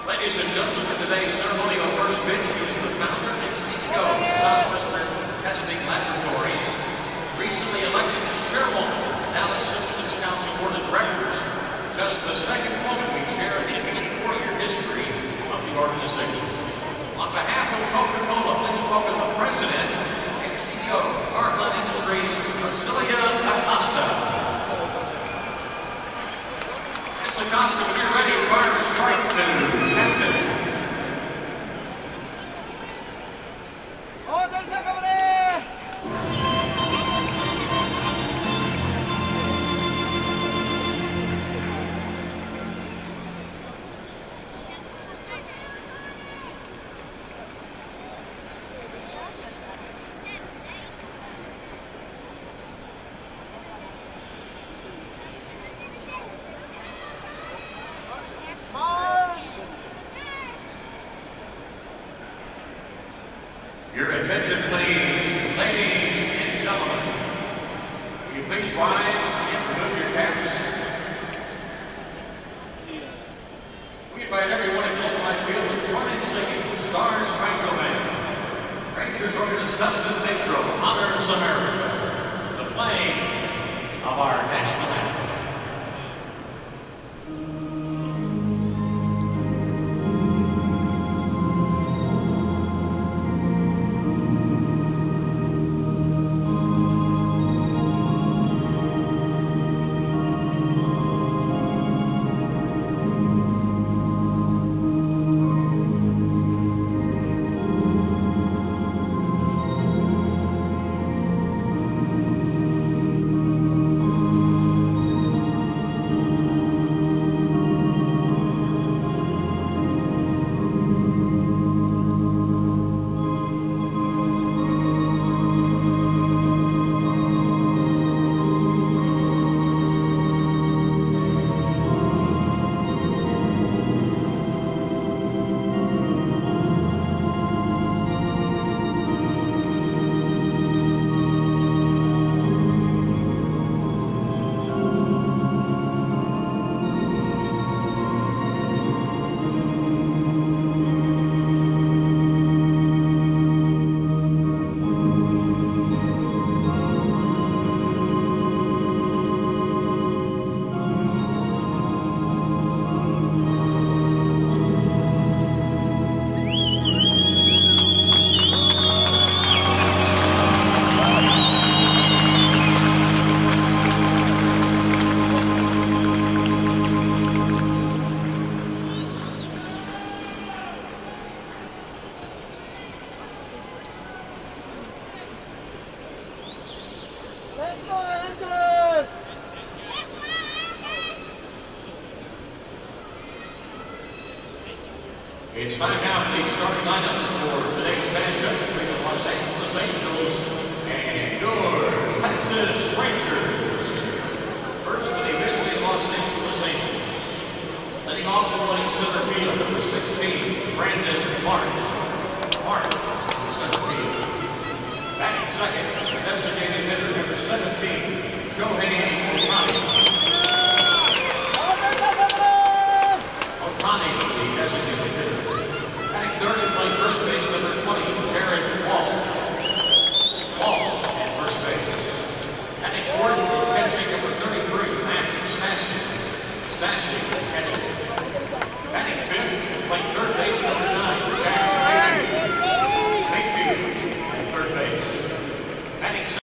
Ladies and gentlemen, for today's ceremony of first pitch is the founder and CEO of Southwestern Testing Laboratories, recently elected as chairwoman of the Dallas Citizens Council Board of Directors. Just the second woman we share the 84-year history of the organization. On behalf of Coca-Cola, please welcome the president and CEO of Heartland Industries, Arcilia Acosta. Ms. Acosta, when you're ready, fire to strike to captain. Your attention, please, ladies and gentlemen. Will you please rise and remove your caps? We invite everyone in Global Light Field to join in singing Star Spangled Banner. Rangers organist Dustin Tatro honors America, the playing of our national anthem. Let's go, Andrews! It's time now for the starting lineups for today's matchup between the Los Angeles Angels and your Texas Rangers. First for the visiting Los Angeles Angels. Leading off and playing center field, number 16, Brandon Marsh. Marsh, center field. Batting second, designated hitter, number 17, Shohei Ohtani. Ohtani, the designated hitter. Batting third and playing first base, number 20, Jared Walsh. Walsh at first base. Batting fourth and catching, number 33, Max Stassi. Stassi